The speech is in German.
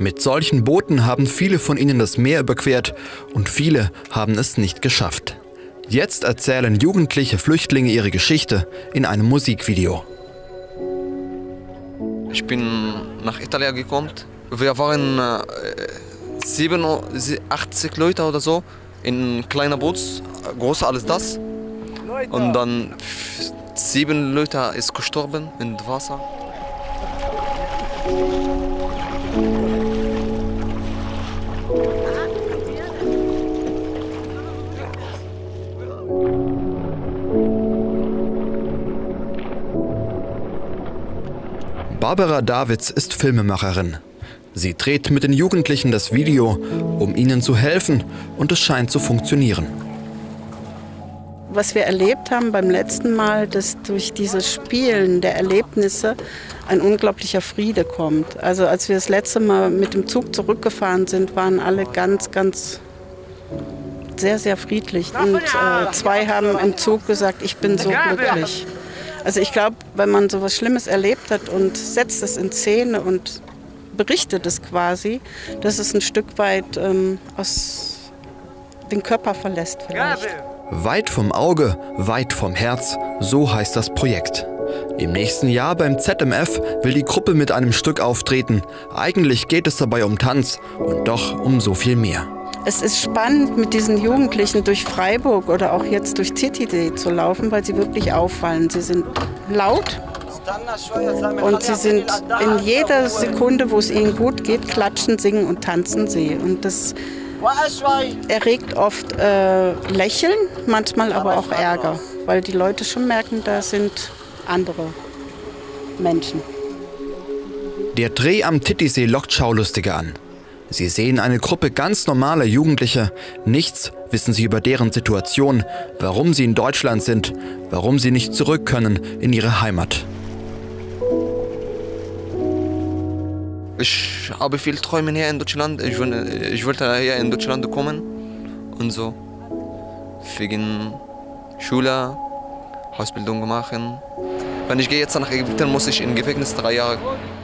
Mit solchen Booten haben viele von ihnen das Meer überquert und viele haben es nicht geschafft. Jetzt erzählen jugendliche Flüchtlinge ihre Geschichte in einem Musikvideo. Ich bin nach Italien gekommen. Wir waren 87 Leute oder so in kleiner Boot, groß alles das. Und dann 7 Leute ist gestorben im Wasser. Barbara Davids ist Filmemacherin. Sie dreht mit den Jugendlichen das Video, um ihnen zu helfen, und es scheint zu funktionieren. Was wir erlebt haben beim letzten Mal, dass durch dieses Spielen der Erlebnisse ein unglaublicher Friede kommt. Also als wir das letzte Mal mit dem Zug zurückgefahren sind, waren alle sehr, sehr friedlich. Und 2 haben im Zug gesagt, ich bin so glücklich. Also ich glaube, wenn man so etwas Schlimmes erlebt hat und setzt es in Szene und berichtet es quasi, dass es ein Stück weit aus den Körper verlässt vielleicht. Weit vom Auge, weit vom Herz, so heißt das Projekt. Im nächsten Jahr beim ZMF will die Gruppe mit einem Stück auftreten. Eigentlich geht es dabei um Tanz und doch um so viel mehr. Es ist spannend, mit diesen Jugendlichen durch Freiburg oder auch jetzt durch Titisee zu laufen, weil sie wirklich auffallen. Sie sind laut und sie sind in jeder Sekunde, wo es ihnen gut geht, klatschen, singen und tanzen sie. Und das erregt oft Lächeln, manchmal aber auch Ärger, weil die Leute schon merken, da sind andere Menschen. Der Dreh am Titisee lockt Schaulustige an. Sie sehen eine Gruppe ganz normaler Jugendliche. Nichts wissen sie über deren Situation, warum sie in Deutschland sind, warum sie nicht zurück können in ihre Heimat. Ich habe viel Träume hier in Deutschland. Ich wollte hier in Deutschland kommen und so. Wegen Schule, Ausbildung machen. Wenn ich gehe jetzt nach Ägypten, muss ich in Gefängnis 3 Jahre.